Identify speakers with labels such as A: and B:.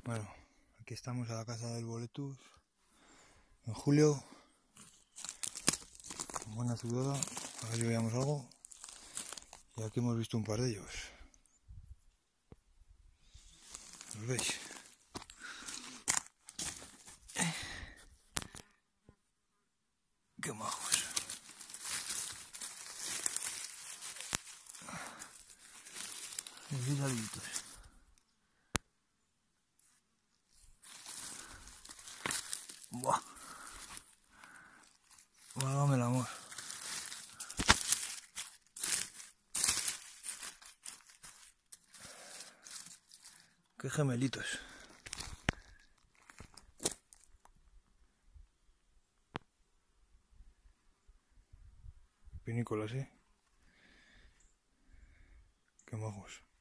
A: Bueno, aquí estamos a la casa del Boletus en julio, con buena sudada, a ver si veíamos algo, y aquí hemos visto un par de ellos. ¿Los veis? ¡Qué majos! Y saliditos. ¡Buah! Válgame el amor. ¡Qué gemelitos! Pinícolas, ¿eh? ¡Qué majos!